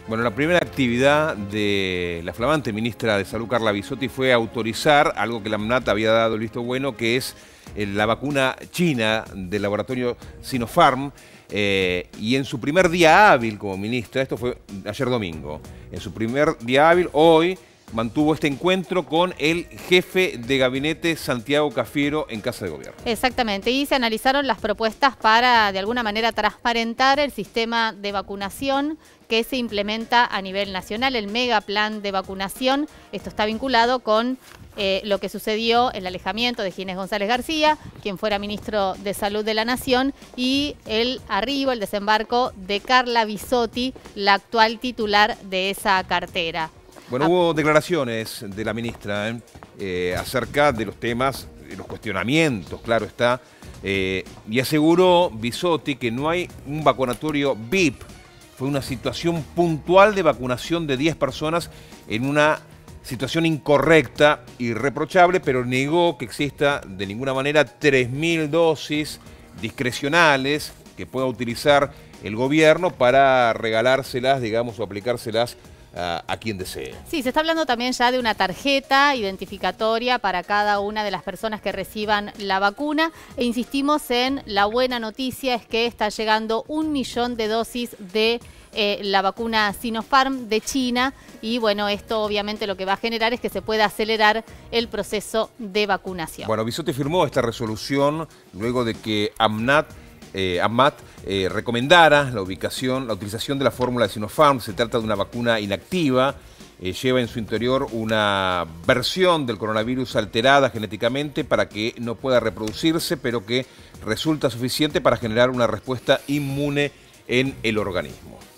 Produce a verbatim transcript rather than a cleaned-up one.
Bueno, la primera actividad de la flamante ministra de Salud, Carla Bisotti, fue autorizar algo que la AMNAT había dado el visto bueno, que es eh, la vacuna china del laboratorio Sinopharm. Eh, y en su primer día hábil como ministra, esto fue ayer domingo, en su primer día hábil, hoy, mantuvo este encuentro con el jefe de gabinete Santiago Cafiero en Casa de Gobierno. Exactamente, y se analizaron las propuestas para, de alguna manera, transparentar el sistema de vacunación que se implementa a nivel nacional, el mega plan de vacunación. Esto está vinculado con eh, lo que sucedió, el alejamiento de Ginés González García, quien fuera ministro de Salud de la Nación, y el arribo, el desembarco de Carla Bisotti, la actual titular de esa cartera. Bueno, hubo declaraciones de la ministra ¿eh? Eh, acerca de los temas, de los cuestionamientos, claro está, eh, y aseguró Bisotti que no hay un vacunatorio V I P. Fue una situación puntual de vacunación de diez personas en una situación incorrecta, irreprochable, pero negó que exista de ninguna manera tres mil dosis discrecionales que pueda utilizar el gobierno para regalárselas, digamos, o aplicárselas a quien desee. Sí, se está hablando también ya de una tarjeta identificatoria para cada una de las personas que reciban la vacuna, e insistimos en la buena noticia, es que está llegando un millón de dosis de eh, la vacuna Sinopharm de China, y bueno, esto obviamente lo que va a generar es que se pueda acelerar el proceso de vacunación. Bueno, Bisotti firmó esta resolución luego de que AMNAT Eh, AMNAT eh, recomendara la ubicación, la utilización de la fórmula de Sinopharm. Se trata de una vacuna inactiva, eh, lleva en su interior una versión del coronavirus alterada genéticamente para que no pueda reproducirse, pero que resulta suficiente para generar una respuesta inmune en el organismo.